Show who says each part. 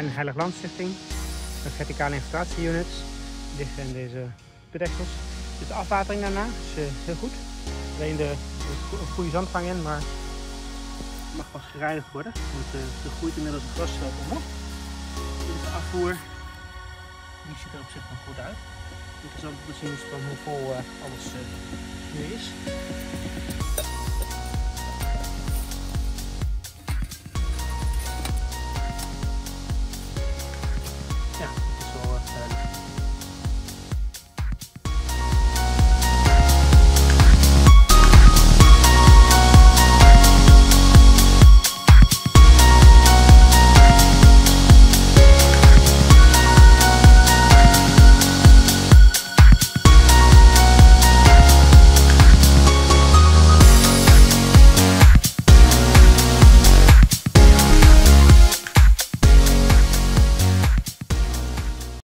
Speaker 1: zijn de Heilig Land Stichting. De verticale infiltratieunits liggen in deze bedeksels. Er zit afwatering daarna, dus heel goed. Alleen er is een goede zandvang in, maar het mag wel gereinigd worden. Want er groeit inmiddels een grasveld omhoog. Dit is de afvoer. Die ziet er op zich nog goed uit. Interessant om te zien is van hoe vol alles nu is. Ja, dat is wel duidelijk.